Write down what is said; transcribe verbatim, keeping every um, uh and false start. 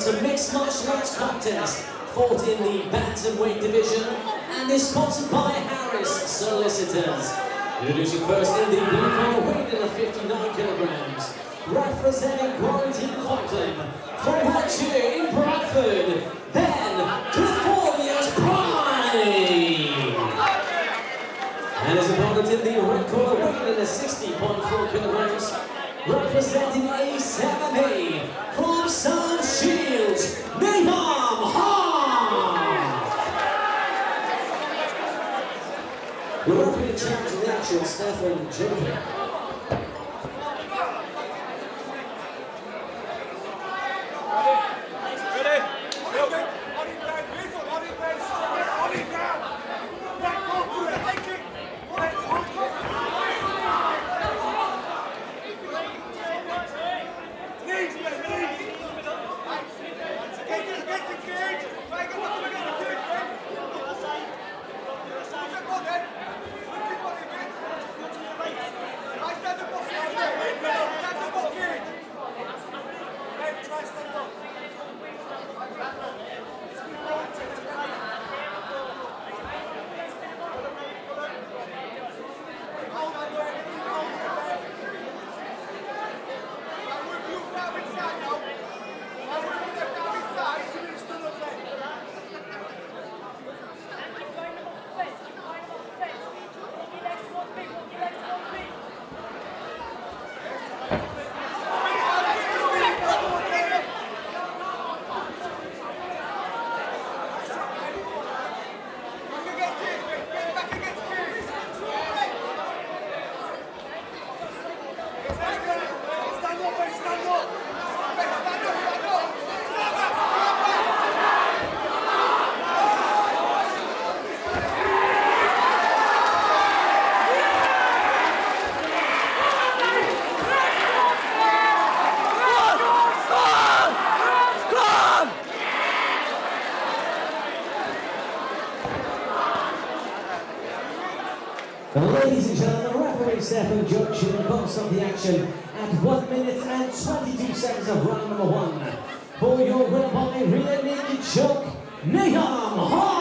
It's a mixed martial arts contest fought in the bantamweight division and is sponsored by Harris Solicitors. Introducing first in the blue corner, weighing in at fifty-nine kilograms, representing Quarantine Fighting from Hoque in Bradford, then California's Prime. And his opponent in the red corner, weighing in at sixty point four kilograms, representing Ace M M A from Sun Shields, Nayem, Hoque. The referee in charge of the action, Stefan Jacob. Ladies and gentlemen, referee Stefan Jacob bumps up the action at one minute and twenty-two seconds of round number one. For your win by rear naked choke, Nayem, Hoque.